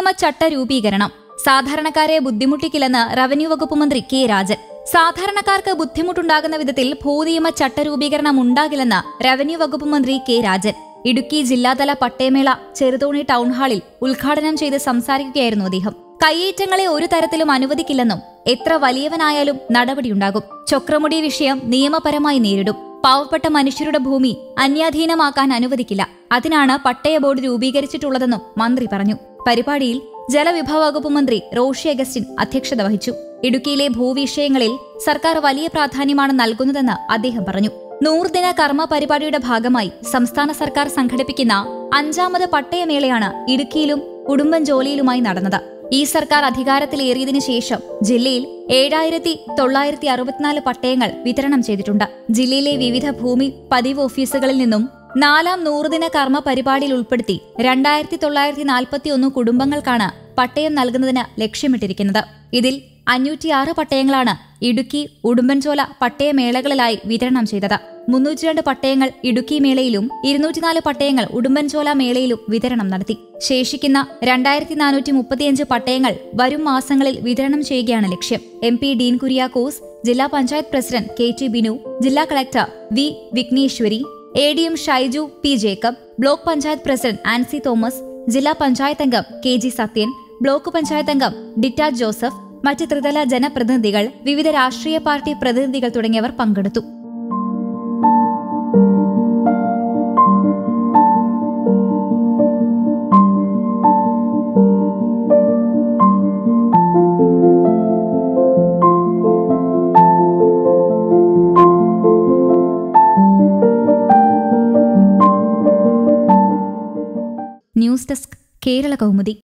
ചട്ട രൂപീകരണം. സാധാരണക്കാരെ ബുദ്ധിമുട്ടിക്കില്ലെന്ന് റവന്യൂ വകുപ്പ് മന്ത്രി കെ രാജൻ. സാധാരണക്കാർക്ക് ബുദ്ധിമുട്ടുണ്ടാകുന്ന വിധത്തിൽ ഭൂനിയമ ചട്ടരൂപീകരണം ഉണ്ടാകില്ലെന്ന് റവന്യൂ വകുപ്പ് മന്ത്രി കെ രാജൻ ഇടുക്കി ജില്ലാതല പട്ടയമേള ചെറുതോണി ടൗൺഹാളിൽ ഉദ്ഘാടനം ചെയ്ത് സംസാരിക്കുകയായിരുന്നു അദ്ദേഹം. കയ്യേറ്റങ്ങളെ ഒരു തരത്തിലും അനുവദിക്കില്ലെന്നും എത്ര വലിയവനായാലും നടപടിയുണ്ടാകും. ചൊക്രമുടി വിഷയം നിയമപരമായി നേരിടും. പാവപ്പെട്ട മനുഷ്യരുടെ ഭൂമി അന്യാധീനമാക്കാൻ അനുവദിക്കില്ല. അതിനാണ് പട്ടയ ബോർഡ് രൂപീകരിച്ചിട്ടുള്ളതെന്നും മന്ത്രി പറഞ്ഞു. പരിപാടിയിൽ ജലവിഭവ വകുപ്പ് മന്ത്രി റോഷി അഗസ്റ്റിൻ അധ്യക്ഷത വഹിച്ചു. ഇടുക്കിയിലെ ഭൂവിഷയങ്ങളിൽ സർക്കാർ വലിയ പ്രാധാന്യമാണ് നൽകുന്നതെന്ന് അദ്ദേഹം പറഞ്ഞു. 100 ദിന കർമ്മ പരിപാടിയുടെ ഭാഗമായി സംസ്ഥാന സർക്കാർ സംഘടിപ്പിക്കുന്ന 5ാമത് പട്ടയമേളയാണ് ഇടുക്കിയിലും ഉടുമ്പൻചോലയിലുമായി നടന്നത്. ഈ സർക്കാർ അധികാരത്തിലേറിയതിനു ശേഷം ജില്ലയിൽ 7,964 പട്ടയങ്ങൾ വിതരണം ചെയ്തിട്ടുണ്ട്. ജില്ലയിലെ വിവിധ ഭൂമി പതിവ് ഓഫീസുകളിൽ നിന്നും 4ാം 100 ദിന കർമ്മ പരിപാടിയിൽ ഉൾപ്പെടുത്തി 2,941 കുടുംബങ്ങൾക്കാണ് പട്ടയം നൽകുന്നതിന് ലക്ഷ്യമിട്ടിരിക്കുന്നത്. ഇതിൽ 506 പട്ടയങ്ങളാണ് ഇടുക്കി ഉടുമ്പൻചോല പട്ടയമേളകളിലായി വിതരണം ചെയ്തത്. 302 പട്ടയങ്ങൾ ഇടുക്കി മേളയിലും 204 പട്ടയങ്ങൾ ഉടുമ്പൻചോല മേളയിലും വിതരണം നടത്തി. ശേഷിക്കുന്ന 2,435 പട്ടയങ്ങൾ വരും മാസങ്ങളിൽ വിതരണം ചെയ്യുകയാണ് ലക്ഷ്യം. MP ഡീൻ കുര്യാക്കോസ്, ജില്ലാ പഞ്ചായത്ത് പ്രസിഡന്റ് KT ബിനു, ജില്ലാ collector V Vighneshwari, ADM Shaiju P Jacob, block panchayat president Ancy Thomas, ജില്ലാ പഞ്ചായത്ത് അംഗം KG സത്യൻ, ബ്ലോക്ക് പഞ്ചായത്ത് അംഗം ഡിറ്റാജ് ജോസഫ്, മറ്റ് ത്രിതല ജനപ്രതിനിധികൾ, വിവിധ രാഷ്ട്രീയ പാർട്ടി പ്രതിനിധികൾ തുടങ്ങിയവർ പങ്കെടുത്തു. News desk, Kerala Kaumudi.